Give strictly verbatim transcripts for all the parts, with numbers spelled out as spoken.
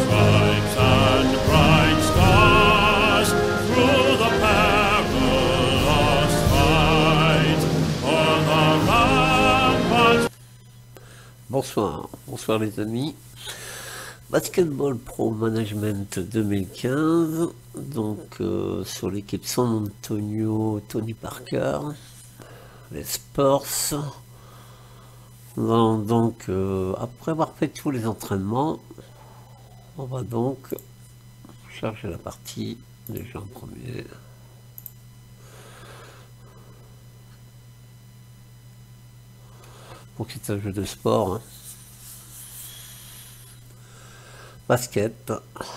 stripes and bright stars through the perilous fight o'er the ramparts. Bonsoir, bonsoir les amis. Basketball Pro Management deux mille quinze, donc euh, sur l'équipe San Antonio, Tony Parker, les Spurs. Nous allons donc, euh, après avoir fait tous les entraînements, on va donc charger la partie déjà en premier. Donc c'est un jeu de sport. Hein. Basket.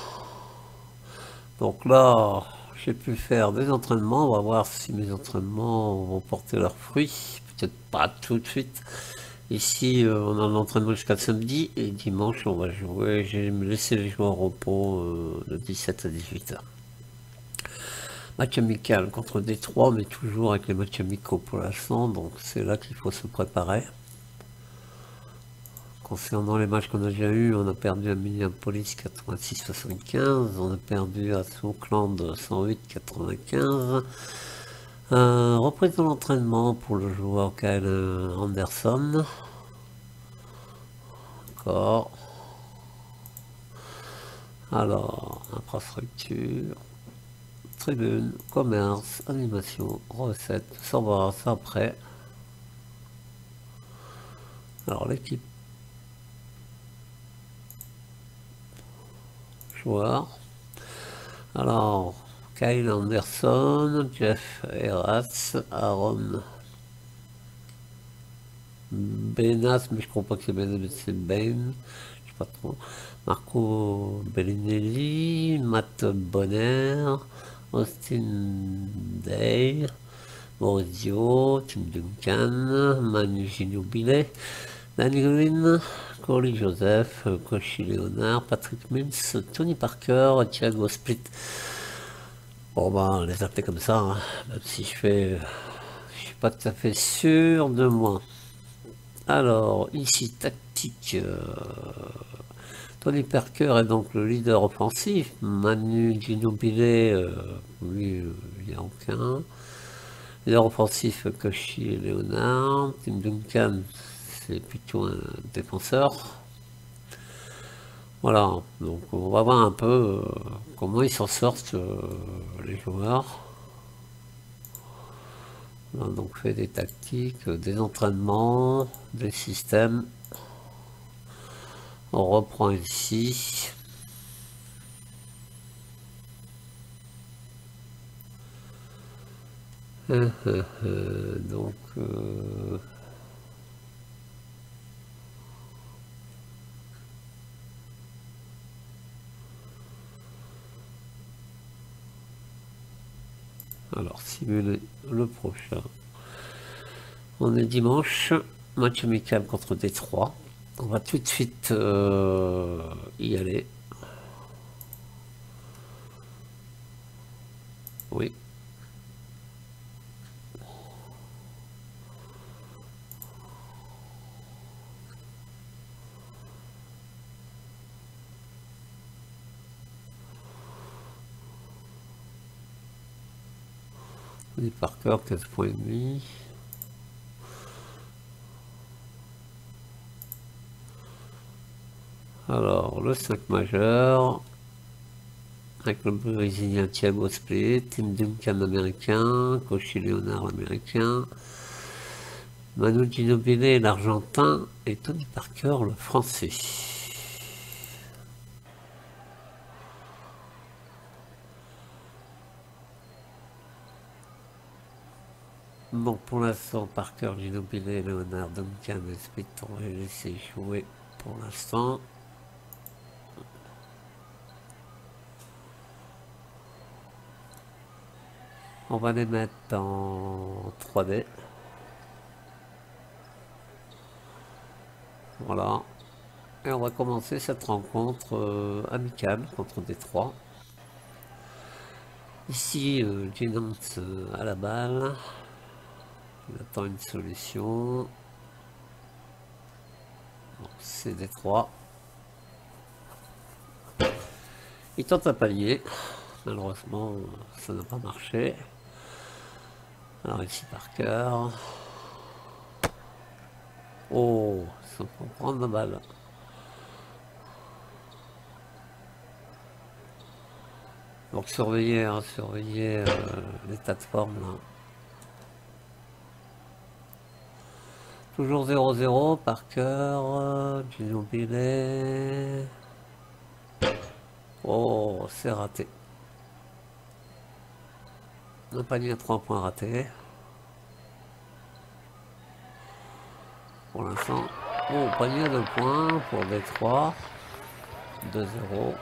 Donc là, j'ai pu faire des entraînements. On va voir si mes entraînements vont porter leurs fruits. Peut-être pas tout de suite. Ici, euh, on a un entraînement jusqu'à samedi. Et dimanche, on va jouer. J'ai laissé les joueurs au repos euh, de dix-sept à dix-huit heures. Match amical contre Détroit, mais toujours avec les matchs amicaux pour l'instant. Donc c'est là qu'il faut se préparer. Concernant les matchs qu'on a déjà eu, on a perdu à Minneapolis quatre-vingt-six à soixante-quinze, on a perdu à Oakland cent huit à quatre-vingt-quinze. Euh, reprise de l'entraînement pour le joueur Kyle Anderson. Encore. Alors, infrastructure, tribune, commerce, animation, recettes, ça on va voir ça après. Alors l'équipe. Joueur. Alors, Kyle Anderson, Jeff Eras, Aaron Benas, mais je crois pas que c'est Benas, mais c'est Ben, je sais pas trop. Marco Bellinelli, Matt Bonner, Austin Day, Maurizio, Tim Duncan, Manu Ginobili, Danny Green, Corey Joseph, Koshi Leonard, Patrick Mills, Tony Parker, Thiago Split. Bon ben, les appeler comme ça, hein, même si je fais, je suis pas tout à fait sûr de moi. Alors, ici, tactique. Euh, Tony Parker est donc le leader offensif. Manu Ginobili, euh, lui, euh, il n'y a aucun. Leader offensif, Koshi Leonard. Tim Duncan, c'est plutôt un défenseur. Voilà, donc on va voir un peu euh, comment ils s'en sortent euh, les joueurs. On a donc fait des tactiques, des entraînements, des systèmes. On reprend ici. Euh, euh, euh, donc euh, alors simuler le prochain. On est dimanche, match amical contre Détroit. On va tout de suite euh, y aller. Oui. Tony Parker, quinze points et demi. Alors, le cinq majeur, avec le brésilien Thiago Split, Tim Duncan américain, Koshi Leonard américain, Manu Ginobili l'argentin et Tony Parker le français. Bon, pour l'instant, Parker, Ginobili, Leonard, Duncan et Split, on va les laisser jouer pour l'instant. On va les mettre en trois D. Voilà. Et on va commencer cette rencontre euh, amicale contre Détroit. Ici, euh, Ginant euh, à la balle. Il attend une solution. C'est Détroit. Il tente un palier. Malheureusement, ça n'a pas marché. Alors ici Parker. Oh, ça peut prendre la balle. Donc surveillez, hein, surveillez euh, l'état de forme là. Toujours zéro zéro, Parker, euh, Ginobili. Oh, c'est raté. Un panier à trois points raté. Pour l'instant, oh, panier à deux points pour Détroit. deux zéro.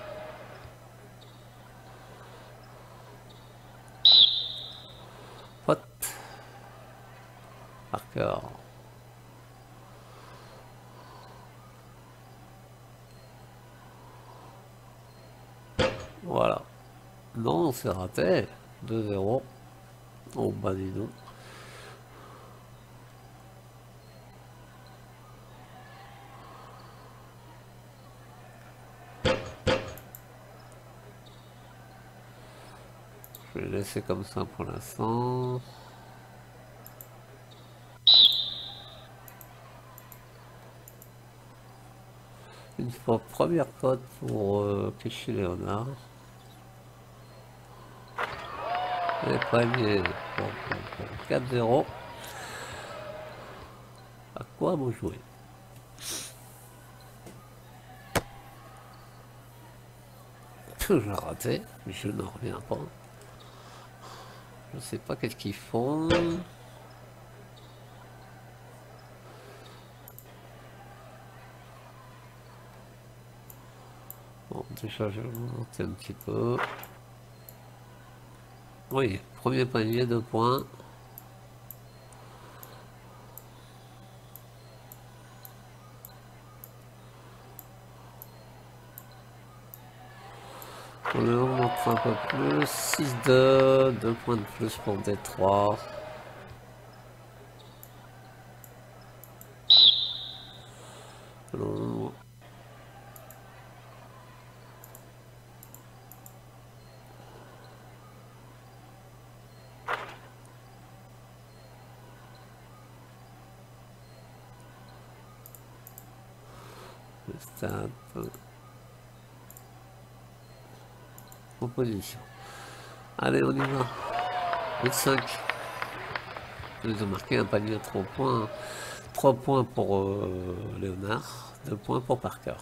Pote. Parker. Voilà. Non, c'est raté. deux zéro. Oh, bah dis donc. Je vais laisser comme ça pour l'instant. Une fois première faute pour euh, Keshi Leonard. Et premier pour quatre zéro. À quoi vous jouez? J'ai raté, mais je n'en reviens pas. Je ne sais pas qu'est-ce qu'ils font. Bon, déjà je vais monter un petit peu. Oui, premier panier, deux points. On le montre un peu plus. six deux, deux points de plus pour Détroit. Alors, le stade. Proposition. Allez, on y va. huit cinq. Ils ont marqué un panier à trois points. trois points pour euh, Léonard, deux points pour Parker.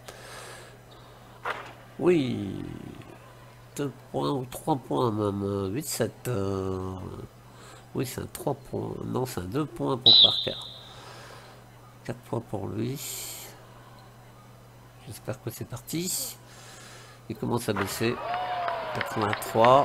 Oui, deux points ou trois points même. huit sept. Euh, oui, c'est un trois points. Non, c'est un deux points pour Parker. quatre points pour lui. J'espère que c'est parti. Il commence à baisser. quatre-vingt-trois.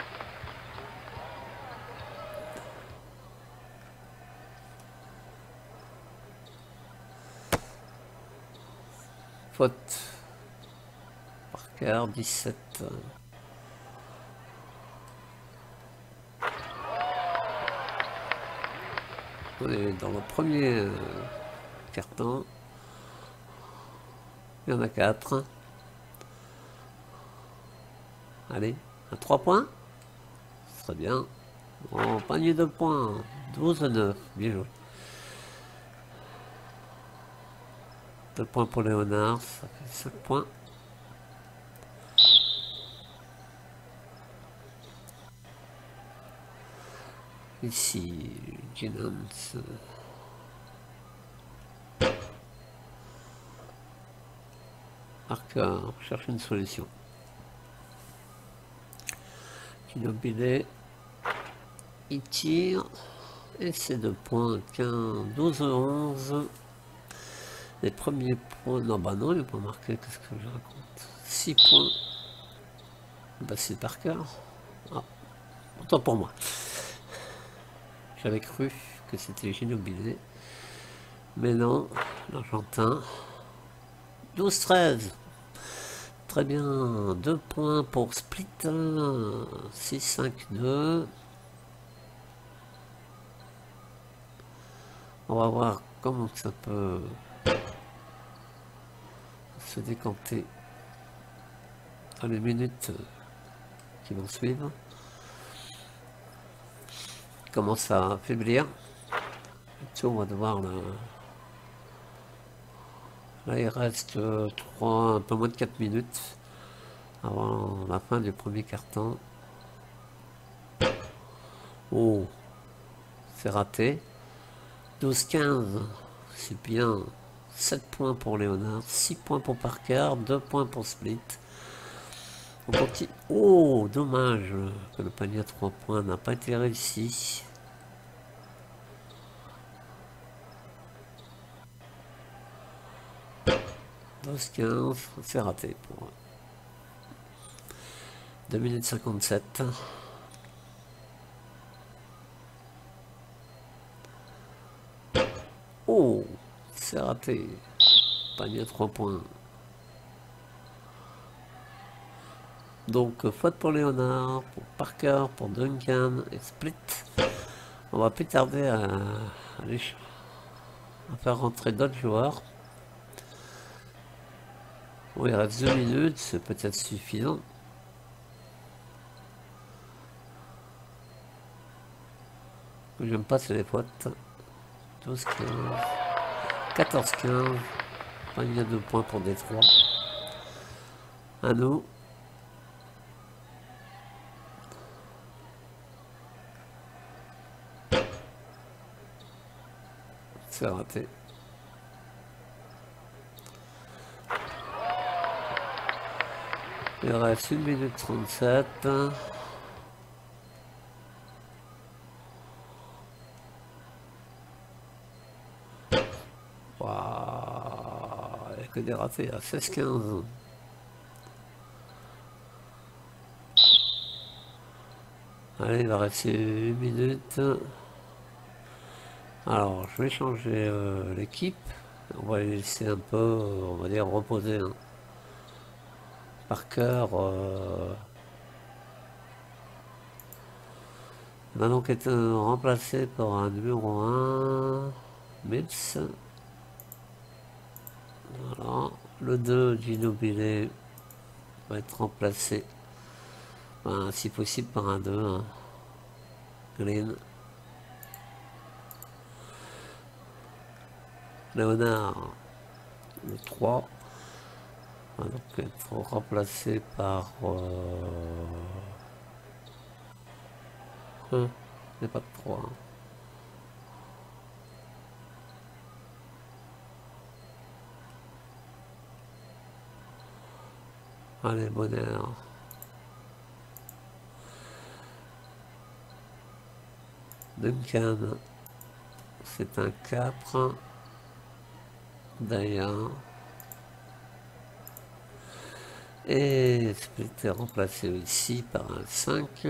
Faute. Parker, dix-sept. On est dans le premier euh, carton. Il y en a quatre. Allez, à trois points. Ce serait bien. Bon, panier de points. douze à neuf. Bien joué. deux points pour Léonard. Ça fait cinq points. Ici, Ginans. Parker cherche une solution. Ginobili, il tire, et c'est deux points, quinze, douze, onze. Les premiers points, non bah non, il n'a pas marqué, qu'est-ce que je raconte? six points, bah c'est Parker. Ah, autant pour moi. J'avais cru que c'était Ginobili, mais non, l'Argentin. douze treize. Très bien, deux points pour Split, six cinq deux. On va voir comment ça peut se décanter dans les minutes qui vont suivre. Il commence à affaiblir. On va devoir le... Là il reste trois, un peu moins de quatre minutes avant la fin du premier quart-temps. Oh, c'est raté. douze quinze, c'est bien. sept points pour Léonard, six points pour Parker, deux points pour Split. On continue. Oh, dommage que le panier à trois points n'a pas été réussi. douze quinze, c'est raté pour deux minutes cinquante-sept. Oh, c'est raté. Panier à trois points. Donc, faute pour Léonard, pour Parker, pour Duncan et Split. On va plus tarder à, aller, à faire rentrer d'autres joueurs. Bon, il reste deux minutes, c'est peut-être suffisant. Ce que j'aime pas, c'est les fautes. douze quinze, quatorze quinze. Panier à deux points pour Détroit. À nous. C'est raté. Il reste une minute trente-sept. Waouh, il n'y a que des ratés à seize quinze. Allez, il va rester une minute. Alors, je vais changer euh, l'équipe. On va les laisser un peu, on va dire, reposer. Hein. Parker euh, va donc être remplacé par un numéro un, Mills. Voilà. Le deux, Ginobili, va être remplacé, ben, si possible, par un deux. Hein. Green. Léonard, le trois, va donc être remplacé par... Euh... Hum, il n'y a pas de trois. Hein. Allez, bonheur. Duncan, c'est un quatre. D'ailleurs. Et Split est remplacé ici par un cinq.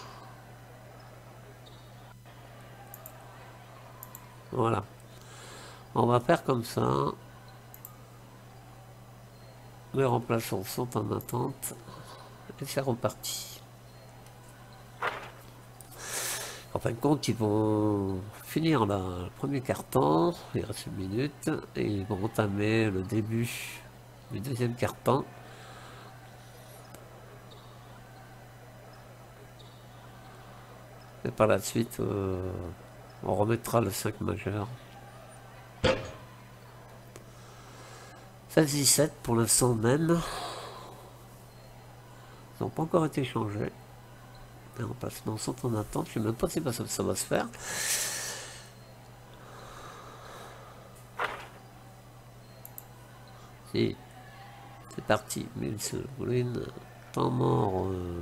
Voilà. On va faire comme ça. Les remplaçants sont en attente. Et c'est reparti. En fin de compte, ils vont finir là, le premier quart-temps, il reste une minute, et ils vont entamer le début du deuxième quart-temps. Et par la suite, euh, on remettra le cinq majeur. seize dix-sept pour l'instant même. Ils n'ont pas encore été changés. Les remplacements sont en attente. Je ne sais même pas si ça, ça va se faire. Si. C'est parti. Mills, Green. Temps mort euh,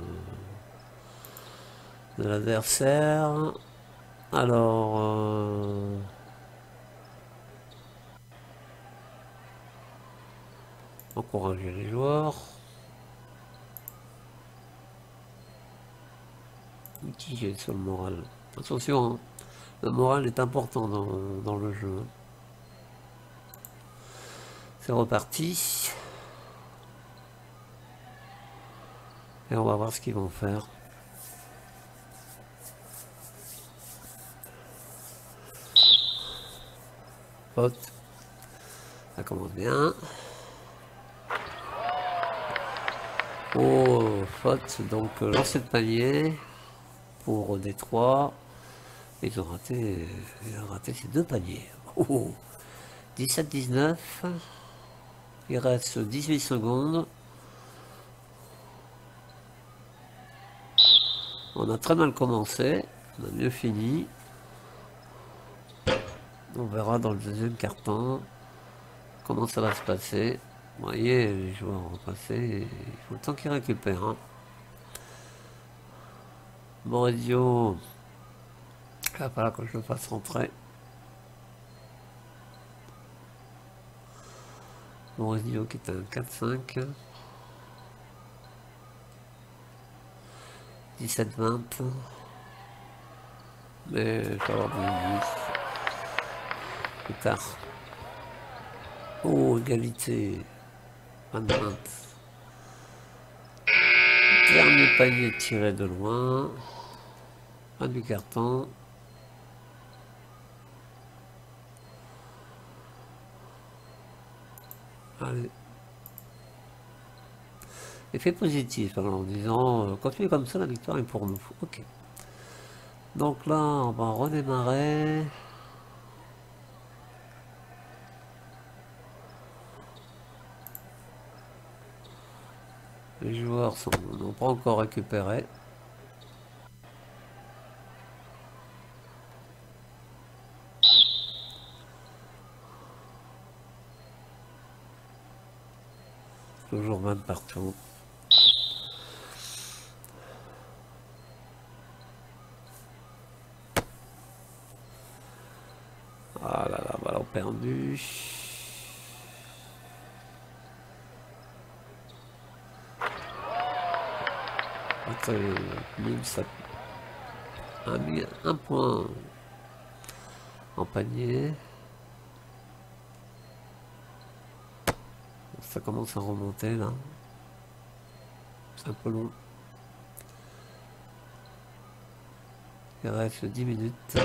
de l'adversaire. Alors... Euh, encourager les joueurs. Mitigé sur le moral. Attention, hein, le moral est important dans, dans le jeu. C'est reparti. Et on va voir ce qu'ils vont faire. Faute. Ça commence bien. Oh, faute, donc euh, lancer de panier pour Détroit. Ils ont raté, ils ont raté ces deux paniers. Oh, dix-sept dix-neuf. Il reste dix-huit secondes. On a très mal commencé, on a mieux fini. On verra dans le deuxième carton comment ça va se passer. Vous voyez, les joueurs ont passé, il faut le temps qu'ils récupèrent. Hein. Maurizio, il va falloir que je le fasse rentrer. Maurizio qui est un quatre cinq. dix-sept vingt. Mais je vais avoir des dix. Plus tard. Oh, égalité. vingt vingt. Dernier panier tiré de loin. Fin du carton. Allez. Effet positif, alors en disant, euh, continuez comme ça, la victoire est pour nous. Ok. Donc là, on va redémarrer. Les joueurs n'ont pas encore récupéré. Toujours vingt partout. Ah là là, ballon perdu. Un, un point en panier. Ça commence à remonter là. C'est un peu long. Il reste dix minutes.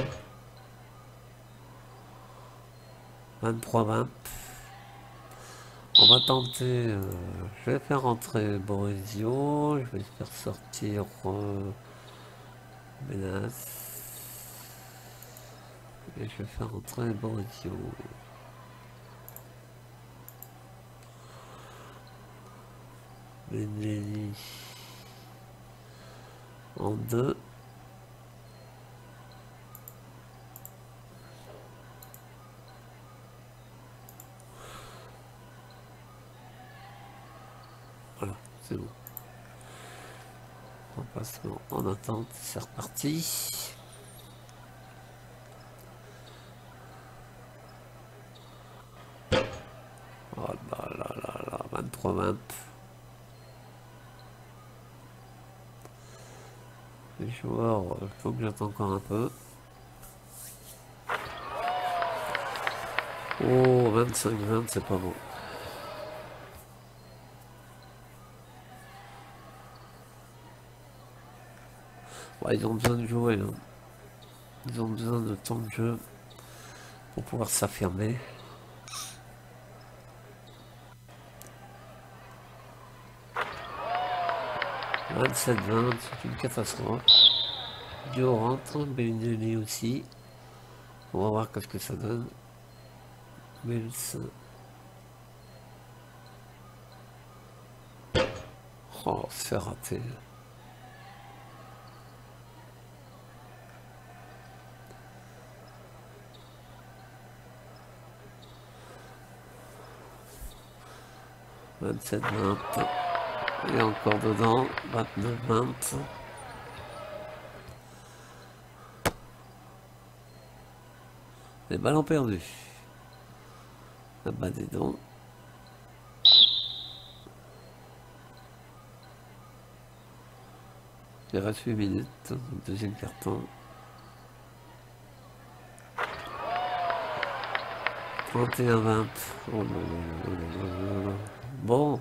vingt-trois vingt. On va tenter. Euh, je vais faire rentrer Borisio. Je vais faire sortir euh, Menace. Et je vais faire rentrer Borisio. Benelli en deux. Voilà, c'est bon. On passe en attente, c'est reparti. Oh là là là là, vingt-trois vingt. Les joueurs, il faut que j'attende encore un peu. Oh, vingt-cinq vingt, c'est pas bon. Ouais, ils ont besoin de jouer. Hein. Ils ont besoin de temps de jeu pour pouvoir s'affirmer. vingt-sept vingt, c'est une catastrophe. Dio rentre, Bellinelli aussi. On va voir qu'est-ce que ça donne. Mills. Oh, c'est raté. vingt-sept vingt. Et encore dedans. vingt-neuf vingt. Les ballons perdus. Ah bah dis donc. Il reste huit minutes. Deuxième carton. trente et un vingt. Oh là là là là là. Bon.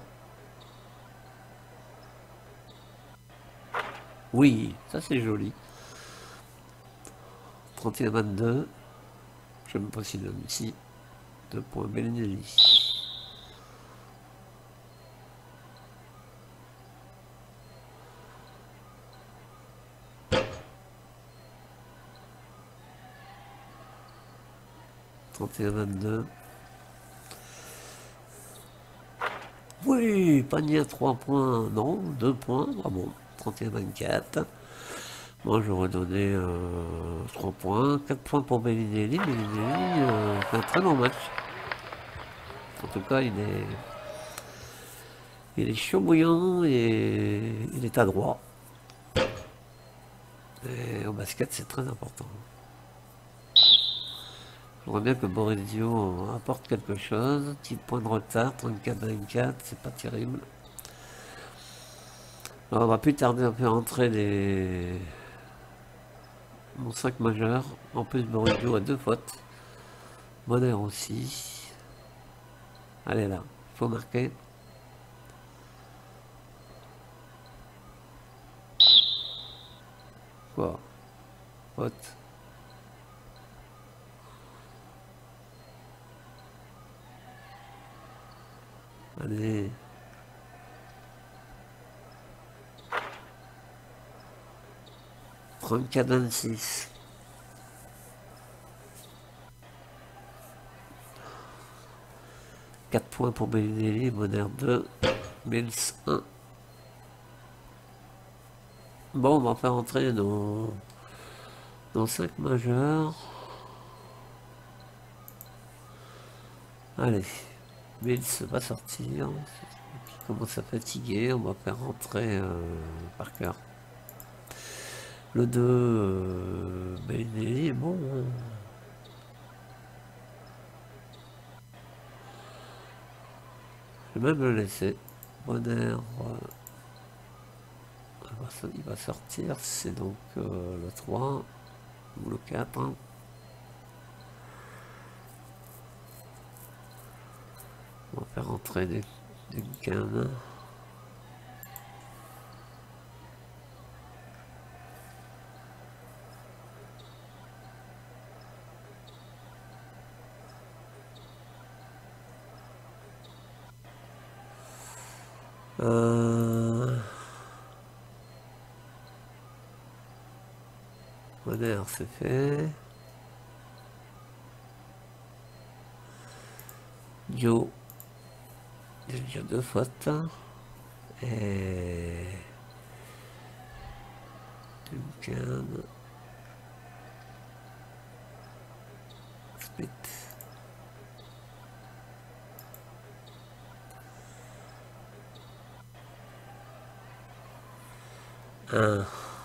Oui, ça c'est joli. trente et un vingt-deux. Je me positionne ici. deux points Bellinelli. trente et un vingt-deux. Oui, panier à trois points, non, deux points, ah bon, trente et un vingt-quatre. Moi j'aurais donné euh, trois points, quatre points pour Bellinelli. Bellinelli euh, fait un très bon match. En tout cas, il est, il est chaud bouillant et il est adroit. Et au basket, c'est très important. J'aimerais bien que Borrezio apporte quelque chose. Petit point de retard, trente-quatre vingt-quatre, c'est pas terrible. Alors, on va plus tarder à faire entrer les... mon cinq majeur. En plus, Borrezio a deux fautes. Bonner aussi. Allez là, il faut marquer. Quoi? Faute. Allez. trente-quatre vingt-six. quatre points pour Bellinelli, Bonner deux, Mills un. Bon, on va faire entrer nos, nos cinq majeurs. Allez, Mills va sortir. Il commence à fatiguer, on va faire rentrer euh, Parker. Le deux, euh, Bellinelli est bon. Hein. Je vais même le laisser. Bonner, euh, il va sortir, c'est donc euh, le trois ou le quatre. Hein. On va faire rentrer des, des cannes. Euh... Bonner, c'est fait. Joe. Il y a déjà deux fautes. Et... Duncan. Split. Un.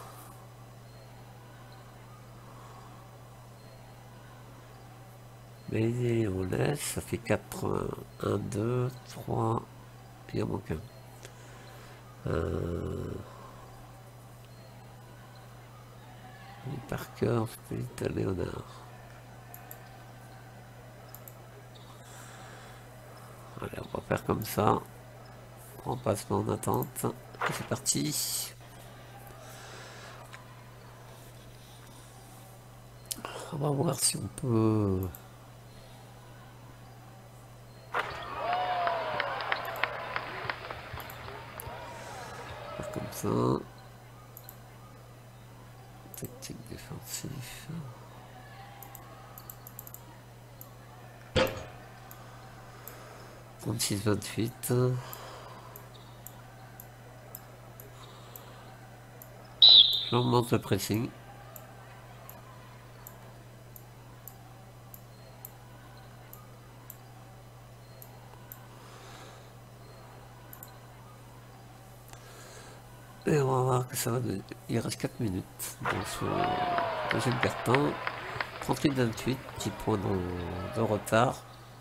Mais on laisse, ça fait quatre. un, deux, trois. Il y en manque un. Euh... Parker, Split, Léonard. Allez, on va faire comme ça. Remplacement en attente. C'est parti. On va voir si on peut... faire comme ça. Tactique défensif. trente-six vingt-huit. J'augmente le pressing. Et on va voir que ça va... De... Il reste quatre minutes dans ce deuxième carton. trente-huit vingt-huit, petit point de, de retard.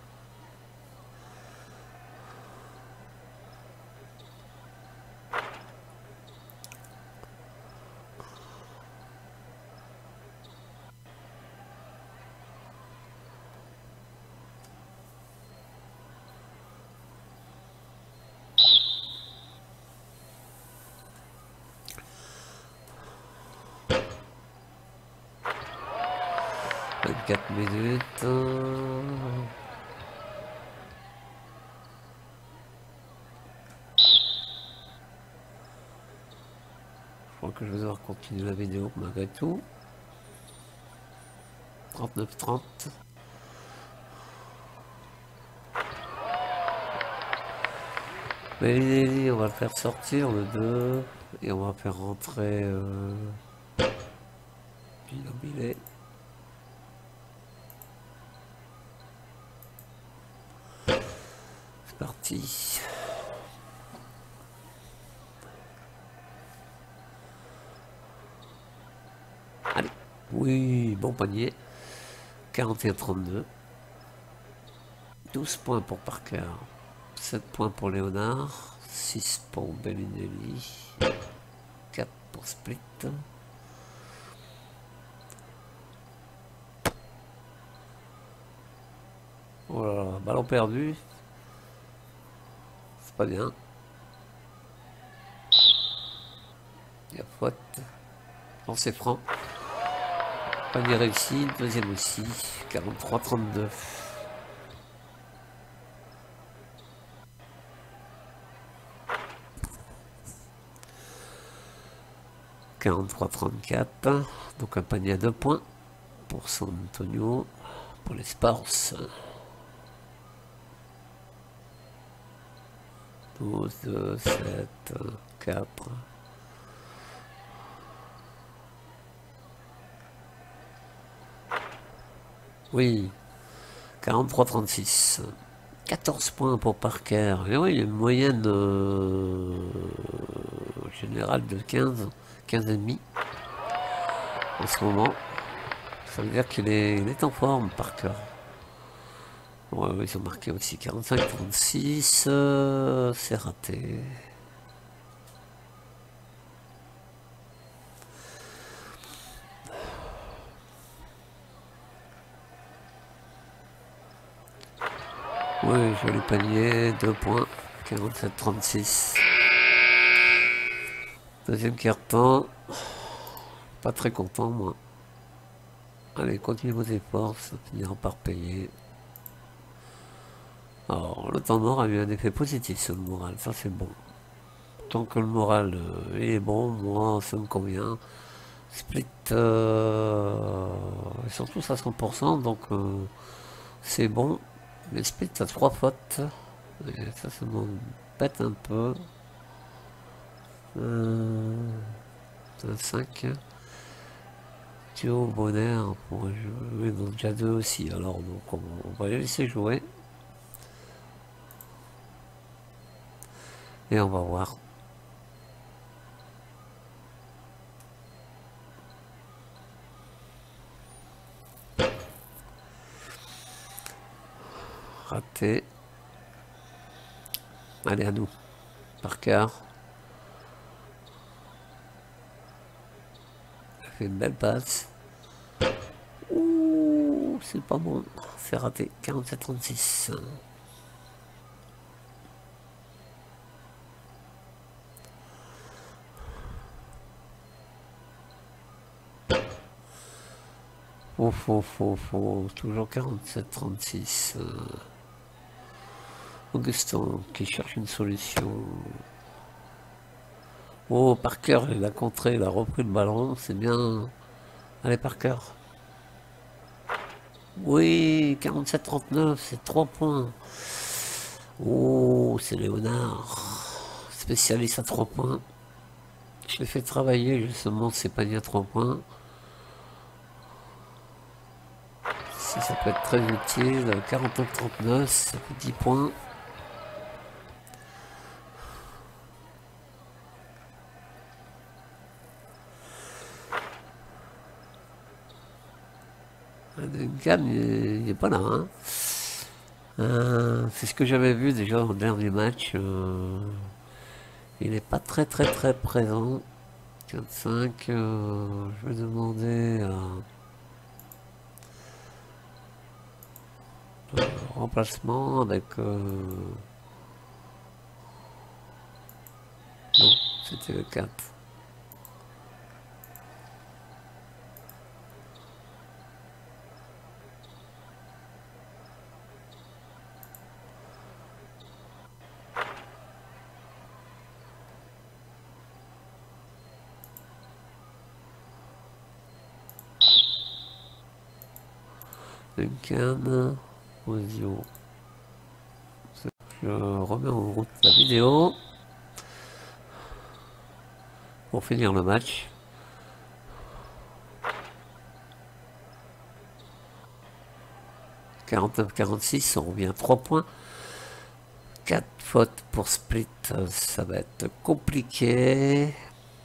vingt-quatre minutes. Je crois que je vais devoir continuer la vidéo malgré tout. trente-neuf trente. Bellinelli, on va le faire sortir le deux et on va faire rentrer euh, Ginobili. C'est parti. Allez, oui, bon panier. quarante et un trente-deux. douze points pour Parker. sept points pour Léonard. six pour Bellinelli. quatre pour Split. Oh là là, ballon perdu. C'est pas bien. Il y a faute. Lancer franc. Panier réussi, deuxième aussi. quarante-trois trente-deux. quarante-trois trente-quatre. Donc un panier à deux points pour San Antonio. Pour les Spurs. douze, deux, sept, quatre. Oui, quarante-trois trente-six. quatorze points pour Parker. Et oui, il y a une moyenne euh, générale de quinze, quinze et demi en ce moment. Ça veut dire qu'il est, il est en forme, Parker. Ouais, ils ont marqué aussi quarante-cinq trente-six. Euh, c'est raté. Oui, joli panier, deux points, quarante-sept trente-six. Deuxième quart-temps, pas très content moi. Allez, continuez vos efforts, ça finira par payer. Alors, le temps mort a eu un effet positif sur le moral, ça c'est bon. Tant que le moral euh, est bon, moi ça me convient. Split, euh, ils sont tous à cent pour cent, donc euh, c'est bon. Mais Split a trois fautes. Et ça, ça m'embête un peu. Euh, un cinq. Thio, Bonner, pour jouer dans déjà deux aussi. Alors, donc, on, on va les laisser jouer. Et on va voir. Raté. Allez, à nous. Parker. Fait une belle passe. Ouh, c'est pas bon. C'est raté. quarante-sept trente-six. Oh, faux, faux, faux. Toujours quarante-sept trente-six. Augustin qui cherche une solution. Oh, Parker, il a contré, il a repris le ballon, c'est bien. Allez, Parker. Oui, quarante-sept trente-neuf, c'est trois points. Oh, c'est Léonard. Spécialiste à trois points. Je l'ai fait travailler justement ses paniers à trois points. Si ça peut être très utile. quarante-neuf trente-neuf, ça fait dix points. Duncan, il n'est pas là. Hein. Euh, c'est ce que j'avais vu déjà au dernier match. Euh, il n'est pas très très très présent. quatre cinq, euh, je vais demander à un remplacement avec... Euh, non, c'était le quatre. Duncan, Ozio. Je remets en route la vidéo pour finir le match. quarante-neuf à quarante-six, on revient à trois points. quatre fautes pour split, ça va être compliqué.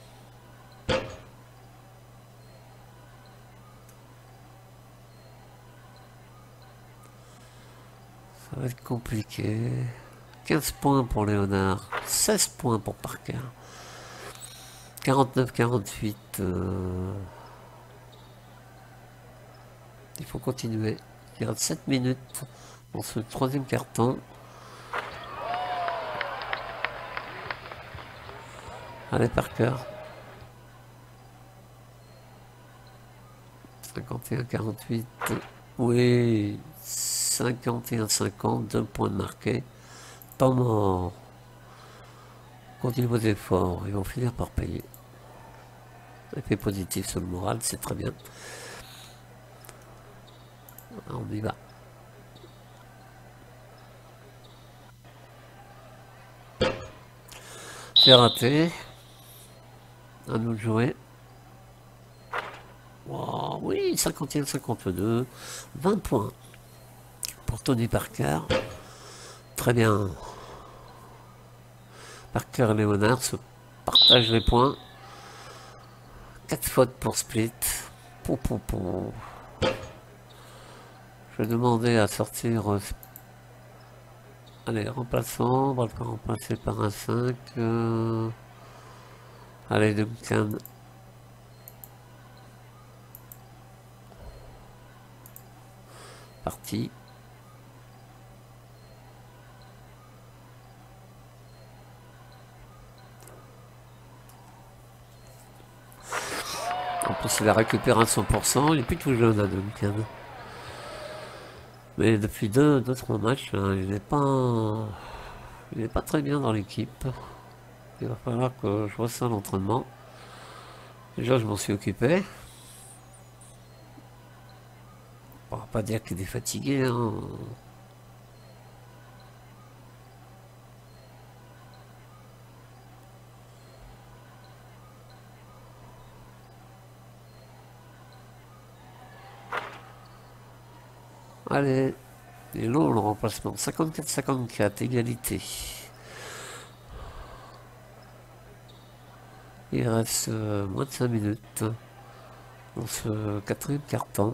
Ça va être compliqué. quinze points pour Léonard, seize points pour Parker. quarante-neuf à quarante-huit. Euh... Il faut continuer. Il reste sept minutes dans ce troisième quart-temps. Allez, Parker. cinquante et un à quarante-huit. Oui, cinquante et un à cinquante. Deux points de marqués. Pas mort. Continuez vos efforts. Ils vont finir par payer. Effet positif sur le moral, c'est très bien. On y va. C'est raté. À nous de jouer. Oh, oui, cinquante et un à cinquante-deux. vingt points pour Tony Parker. Très bien. Parker et Léonard se partagent les points. quatre fautes pour split. Pou, pou, pou. Je vais demander à sortir. Euh, allez, remplaçant. On va le remplacer par un cinq. Euh, allez, Duncan. Parti. En plus, il a récupéré à cent pour cent. Il est plus tout jeune, à Duncan. Mais depuis deux, deux trois matchs, hein, il n'est pas, il n'est pas très bien dans l'équipe. Il va falloir que je vois ça à l'entraînement. Déjà, je m'en suis occupé. On va pas dire qu'il est fatigué. Hein. Allez, il est long le remplacement. cinquante-quatre à cinquante-quatre, égalité. Il reste euh, moins de cinq minutes dans ce quatrième quart-temps.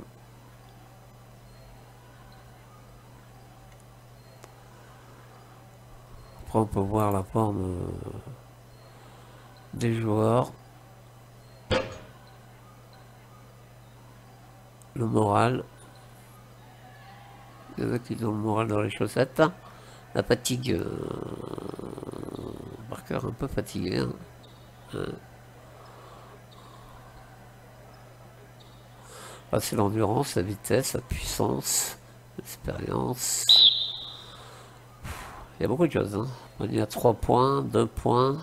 Après, on peut voir la forme euh, des joueurs. Le moral. Il y en a qui ont le moral dans les chaussettes. La fatigue. Euh, Parker un peu fatigué. Hein. Hein. Ah, c'est l'endurance, la vitesse, la puissance, l'expérience. Il y a beaucoup de choses. Hein. On y a trois points, deux points.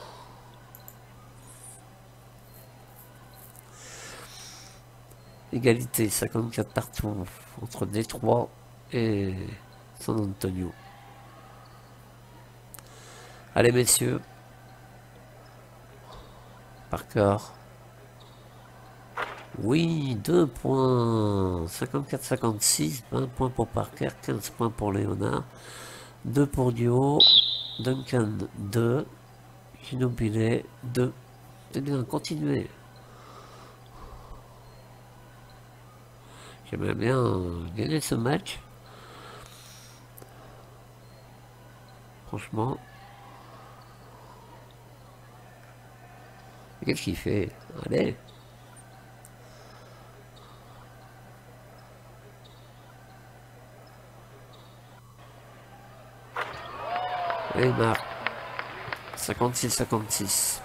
Égalité, cinquante-quatre partout entre Détroit et San Antonio. Allez messieurs. Parker. Oui, deux points. cinquante-quatre à cinquante-six, vingt points pour Parker, quinze points pour Léonard. deux pour Dio. Duncan, deux. Ginobili, deux. C'est bien, continuez. J'aimerais bien gagner ce match. Franchement. Qu'est-ce qu'il fait? Allez. Et il marque. cinquante-six à cinquante-six.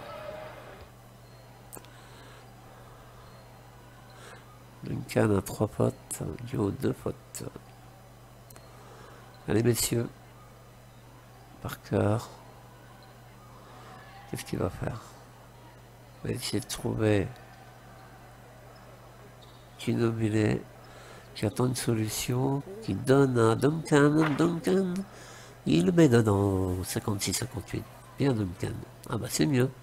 Duncan a trois fautes. Dio deux fautes. Allez messieurs. Parker. Qu'est-ce qu'il va faire? On va essayer de trouver Ginobili qui attend une solution, qui donne à Duncan. Duncan Il le met dedans, cinquante-six cinquante-huit. Bien Duncan. Ah bah c'est mieux.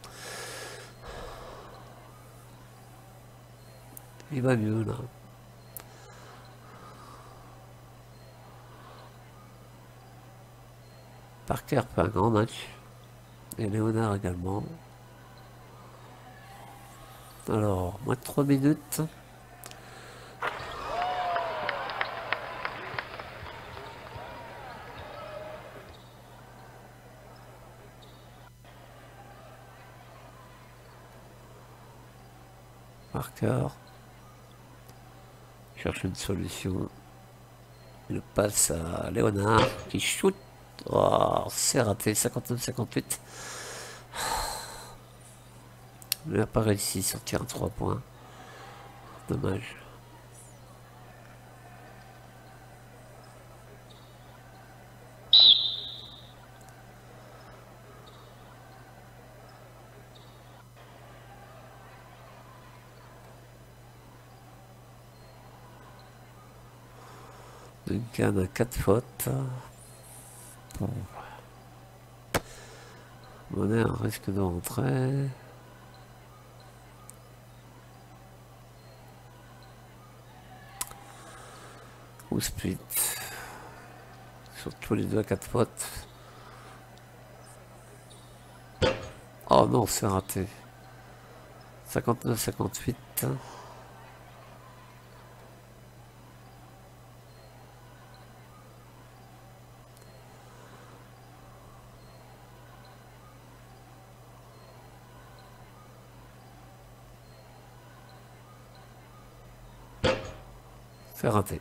Il va mieux là. Parker fait un grand match. Et Léonard également. Alors, moins de trois minutes. Parker cherche une solution. Il passe à Léonard qui shoot. Oh, c'est raté, cinquante-neuf cinquante-huit. Il n'a pas réussi à sortir un trois points. Dommage. Duncan a quatre fautes. Bon. Bonner risque de rentrer. Ou split. Surtout les deux à quatre fautes. Oh non, c'est raté. cinquante-neuf cinquante-huit. C'est raté.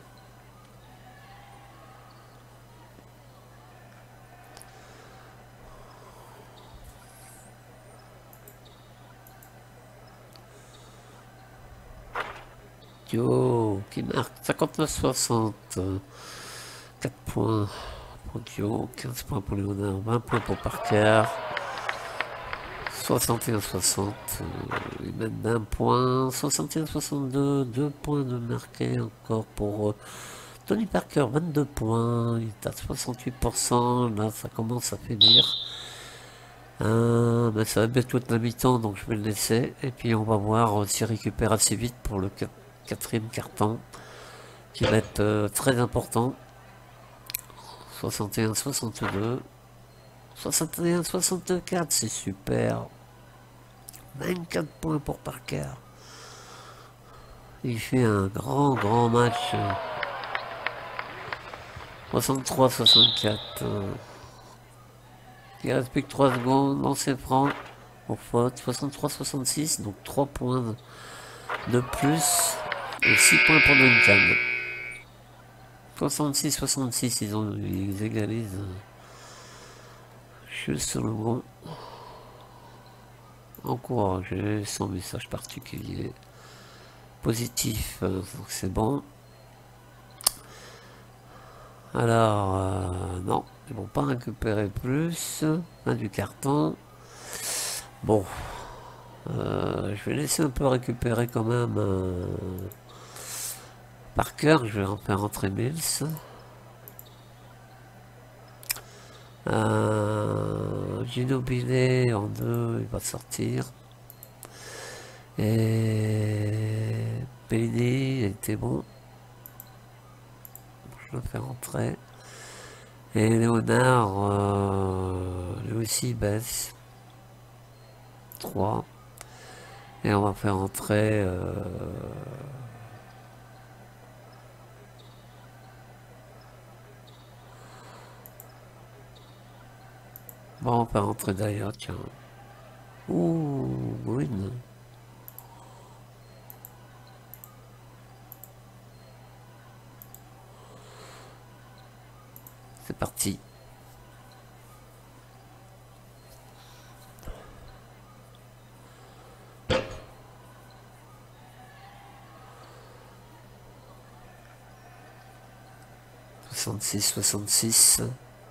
Dio qui marque cinquante-neuf soixante. quatre points pour Dio, quinze points pour Léonard, vingt points pour Parker. soixante et un soixante. Euh, ils mettent d'un point. soixante et un soixante-deux. deux points de marqué encore pour euh, Tony Parker, vingt-deux points. Il est à soixante-huit pour cent. Là, ça commence à faiblir. Euh, mais ça va bientôt être la mi-temps, donc je vais le laisser. Et puis on va voir s'il récupère assez vite pour le quatrième carton, qui va être euh, très important. soixante et un soixante-deux. soixante et un soixante-quatre, c'est super. vingt-quatre points pour Parker. Il fait un grand, grand match. soixante-trois soixante-quatre. Il reste plus que trois secondes. Lancer franc. Pour faute. soixante-trois soixante-six. Donc trois points de plus. Et six points pour Duncan. soixante-six soixante-six. Ils, ont, ils égalisent. Juste sur le bon. Encouragé. Sans message particulier. Positif. Donc c'est bon. Alors, euh, non, ils vont pas récupérer plus. Un du carton. Bon, euh, je vais laisser un peu récupérer quand même euh, Parker. Je vais en faire rentrer Mills. Euh, Ginobili en deux, il va sortir. Et Pelini était bon. Je le fais rentrer. Et Léonard, euh, lui aussi baisse. trois. Et on va faire rentrer... Euh, bon, on va faire rentrer d'ailleurs, tiens. Ouh, Green. C'est parti. soixante-six soixante-six.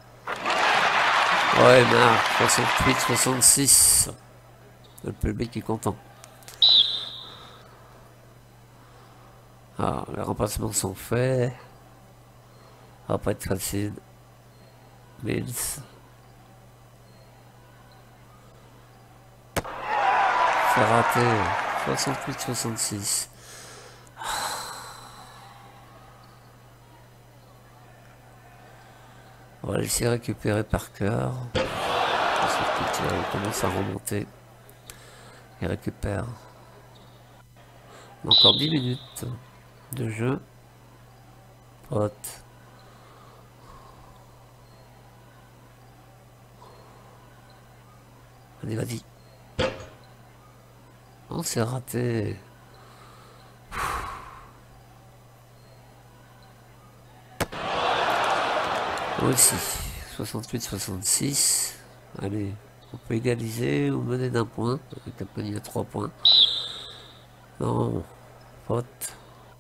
Ouais, Marc, soixante-huit soixante-six. Le public est content. Ah, les remplacements sont faits. Ça va pas être facile. Mills. C'est raté. soixante-huit soixante-six. On va laisser récupérer par cœur. Il commence à remonter. Il récupère. Encore dix minutes de jeu. Pote. Allez, vas-y. Oh, c'est raté. Aussi. soixante-huit soixante-six. Allez. On peut égaliser ou mener d'un point. Avec un panier à trois points. Non. Pote.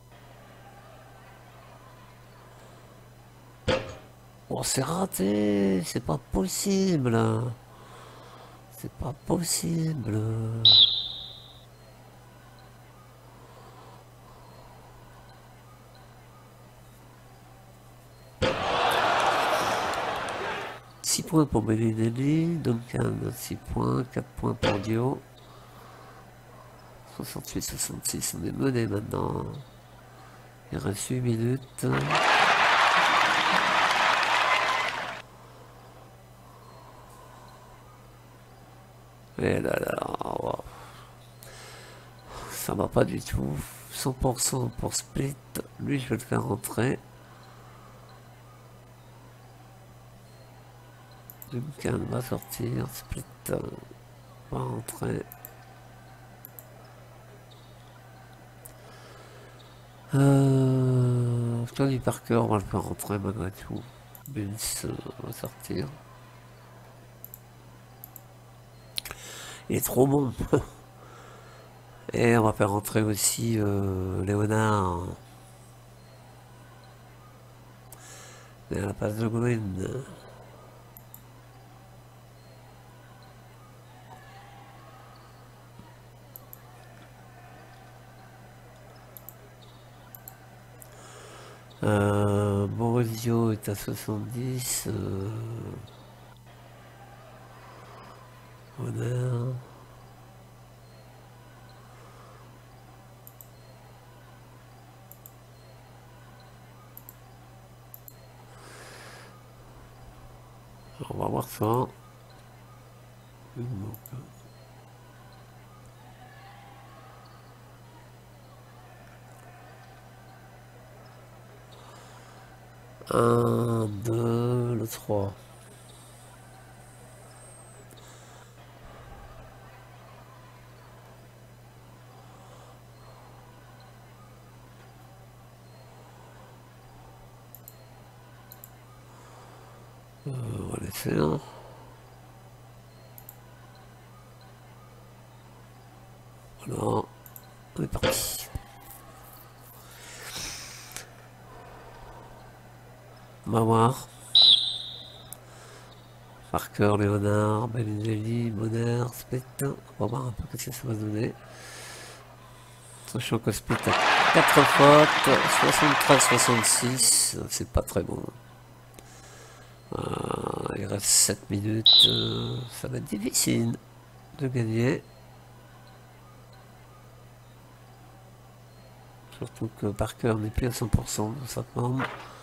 Oh, c'est raté. C'est pas possible. C'est pas possible. six points pour Bellinelli, Duncan six points, quatre points pour Dio. soixante-huit soixante-six, on est mené maintenant. Il reste huit minutes. Et là là, wow. Ça va pas du tout. cent pour cent pour Split. Lui, je vais le faire rentrer. Duncan va sortir. Split euh, va rentrer. Euh, Tony Parker, on va le faire rentrer malgré tout. Bills euh, va sortir. Il est trop bon. Et on va faire rentrer aussi euh, Léonard. Et à la place de Green. Euh, Borusio est à soixante-dix. Euh, Honneur. On va voir ça. Un, deux, le trois. Euh, on va laisser un. Voilà, on est parti. On va voir. Parker, Léonard, Bellinelli, Bonner, Split. On va voir un peu ce que ça va donner. Sachant que Split a quatre fautes, soixante-treize soixante-six, c'est pas très bon. Euh, il reste sept minutes, euh, ça va être difficile de gagner. Surtout que Parker n'est plus à cent pour cent de sa forme.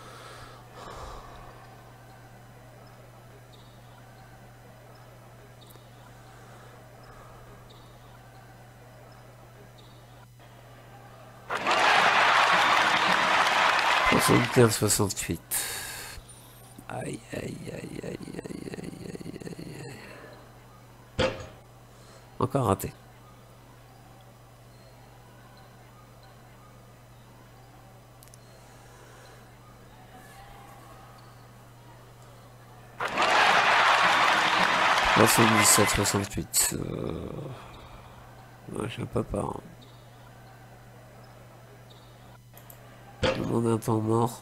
soixante-quinze soixante-huit. Aïe aïe aïe aïe aïe aïe aïe aïe. Encore raté. soixante-dix-sept soixante-huit. Euh... Ouais, je peux pas. Je demande un temps mort.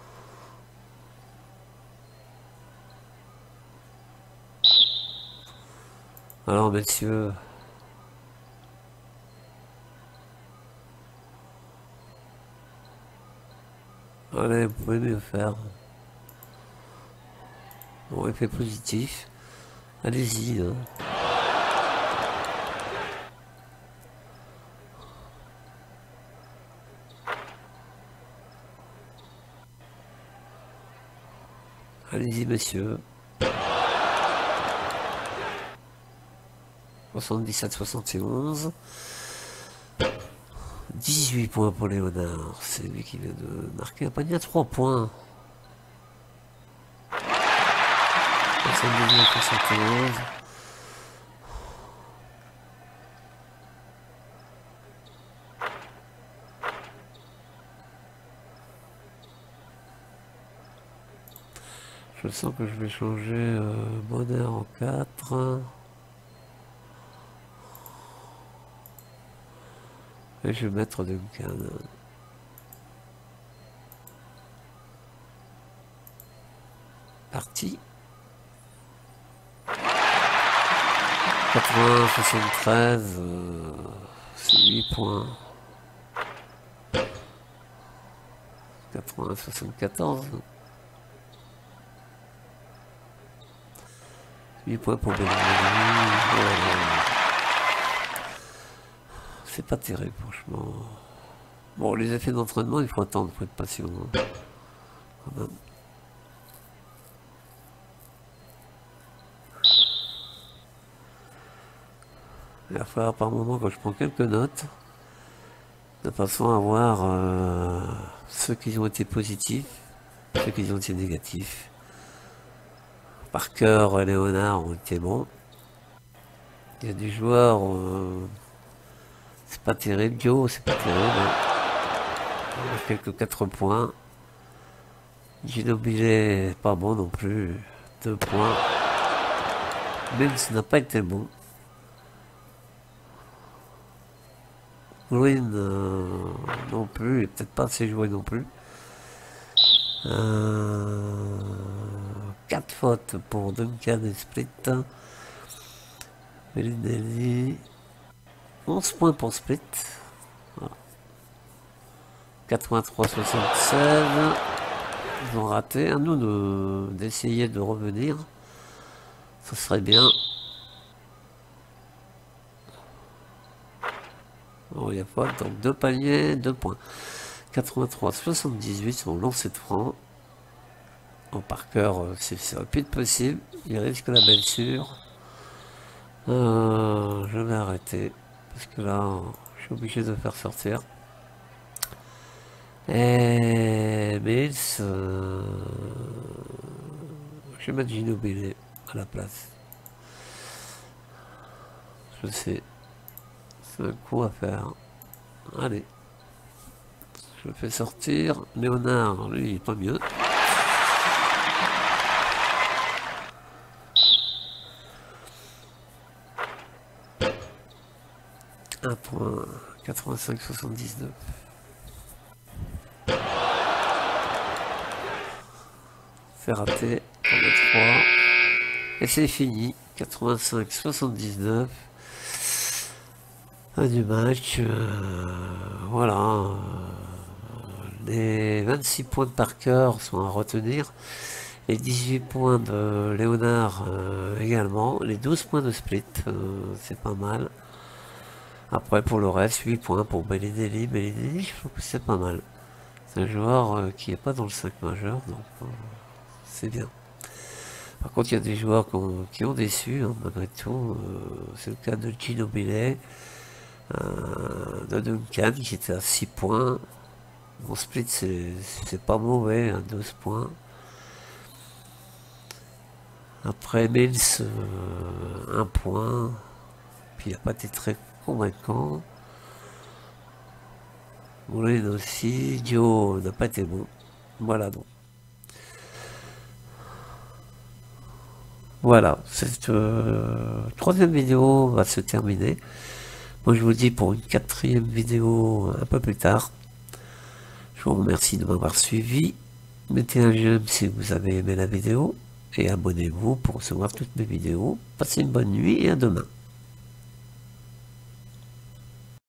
Alors, messieurs. Allez, vous pouvez mieux faire. Bon, effet positif. Allez-y. Hein. Allez-y, messieurs. soixante-dix-sept soixante et onze. dix-huit points pour Léonard. C'est lui qui vient de marquer un panier à trois points. soixante-dix-neuf soixante et onze. Je sens que je vais changer euh, bonheur en quatre. Et je vais mettre Duncan. Parti. quatre-vingts soixante-treize. Euh, c'est huit points. quatre-vingts soixante-quatorze. huit points pour Benjamin. C'est pas terrible, franchement. Bon, les effets d'entraînement, il faut attendre, il faut être patient. Hein. Quand même. Il va falloir par moment que je prends quelques notes, de façon à voir euh, ceux qui ont été positifs, ceux qui ont été négatifs. Parker et Léonard ont été bons. Il y a des joueurs, euh, c'est pas terrible. Joe, c'est pas terrible. Hein. Il a quelques quatre points. Ginobili, pas bon non plus. deux points. Même ça n'a pas été bon. Green euh, non plus, et peut-être pas assez joué non plus. Euh, quatre fautes pour Duncan et Split. Bellinelli. onze points pour Split. Voilà. quatre-vingt-trois soixante-seize. Ils ont raté. À nous d'essayer de, de revenir. Ce serait bien. Bon, il n'y a pas. Donc deux paniers, deux points. quatre-vingt-trois soixante-dix-huit sur lancer de franc. En Parker, c'est rapide possible. Il risque la blessure. Euh, je vais arrêter. Parce que là, je suis obligé de faire sortir. Et Mills, euh, je vais mettre Ginobili à la place. Je sais. C'est un coup à faire. Allez. Je le fais sortir. Léonard, lui, il est pas mieux. un point quatre-vingt-cinq soixante-dix-neuf. C'est raté. On est trois. Et c'est fini. quatre-vingt-cinq soixante-dix-neuf. Fin du match. Euh, voilà. Les vingt-six points de Parker sont à retenir. Les dix-huit points de Léonard euh, également. Les douze points de Split. Euh, c'est pas mal. Après, pour le reste, huit points pour Bellinelli. Bellinelli, je trouve que c'est pas mal. C'est un joueur euh, qui n'est pas dans le cinq majeur, donc euh, c'est bien. Par contre, il y a des joueurs qui ont, qui ont déçu, hein, malgré tout. Euh, c'est le cas de Ginobili, euh, de Duncan, qui était à six points. Bon, Split, c'est pas mauvais, hein, douze points. Après, Mills, euh, un point. Puis, il n'a pas été très convaincant. Green aussi. Joe n'a pas été bon. Voilà donc. Voilà, cette euh, troisième vidéo va se terminer. Moi je vous dis pour une quatrième vidéo un peu plus tard. Je vous remercie de m'avoir suivi. Mettez un j'aime si vous avez aimé la vidéo. Et abonnez-vous pour recevoir toutes mes vidéos. Passez une bonne nuit et à demain.